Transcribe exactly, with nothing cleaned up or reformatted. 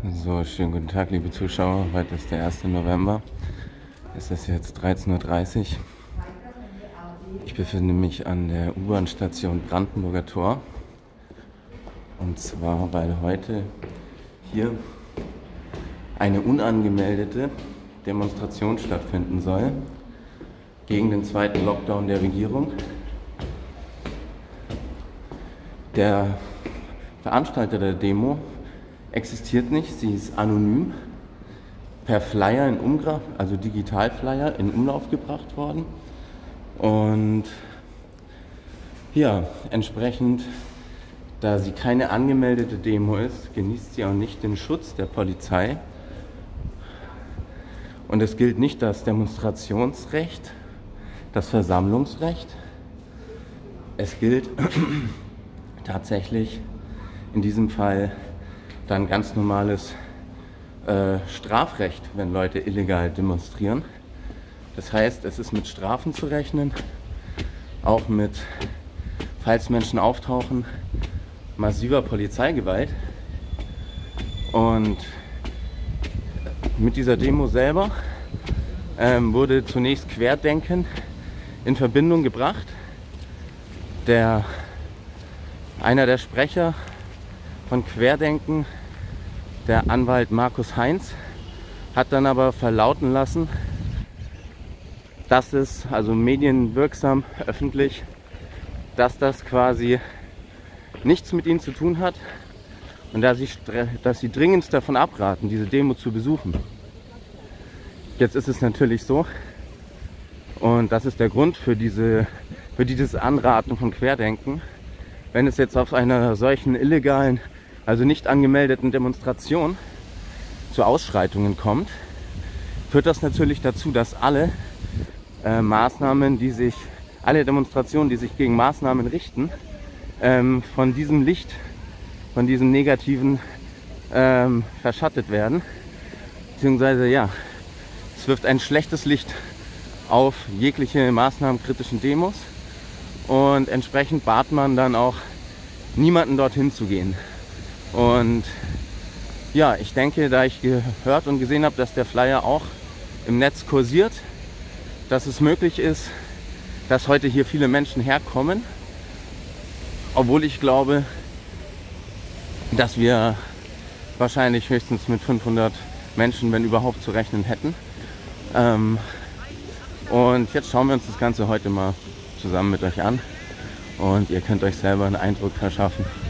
So, schönen guten Tag, liebe Zuschauer. Heute ist der erste November. Es ist jetzt dreizehn Uhr dreißig. Ich befinde mich an der U-Bahn-Station Brandenburger Tor. Und zwar, weil heute hier eine unangemeldete Demonstration stattfinden soll gegen den zweiten Lockdown der Regierung. Der Veranstalter der Demo existiert nicht, sie ist anonym, per Flyer in Umgra also Digitalflyer in Umlauf gebracht worden. Und ja, entsprechend, da sie keine angemeldete Demo ist, genießt sie auch nicht den Schutz der Polizei. Und es gilt nicht das Demonstrationsrecht, das Versammlungsrecht. Es gilt tatsächlich in diesem Fall dann ganz normales äh, Strafrecht, wenn Leute illegal demonstrieren. Das heißt, es ist mit Strafen zu rechnen, auch mit, falls Menschen auftauchen, massiver Polizeigewalt. Und mit dieser Demo selber ähm, wurde zunächst Querdenken in Verbindung gebracht. Der, einer der Sprecher von Querdenken, der Anwalt Markus Heinz, hat dann aber verlauten lassen, dass es, also medienwirksam, öffentlich, dass das quasi nichts mit ihnen zu tun hat und dass sie, dass sie dringendst davon abraten, diese Demo zu besuchen. Jetzt ist es natürlich so, und das ist der Grund für, diese, für dieses Anraten von Querdenken, wenn es jetzt auf einer solchen illegalen, also nicht angemeldeten Demonstration zu Ausschreitungen kommt, führt das natürlich dazu, dass alle äh, Maßnahmen, die sich, alle Demonstrationen, die sich gegen Maßnahmen richten, ähm, von diesem Licht, von diesem Negativen ähm, verschattet werden. Beziehungsweise, ja, es wirft ein schlechtes Licht auf jegliche maßnahmenkritischen Demos und entsprechend bat man dann auch, niemanden dorthin zu gehen. Und ja, ich denke, da ich gehört und gesehen habe, dass der Flyer auch im Netz kursiert, dass es möglich ist, dass heute hier viele Menschen herkommen, obwohl ich glaube, dass wir wahrscheinlich höchstens mit fünfhundert Menschen, wenn überhaupt, zu rechnen hätten. Ähm, und jetzt schauen wir uns das Ganze heute mal zusammen mit euch an und ihr könnt euch selber einen Eindruck verschaffen,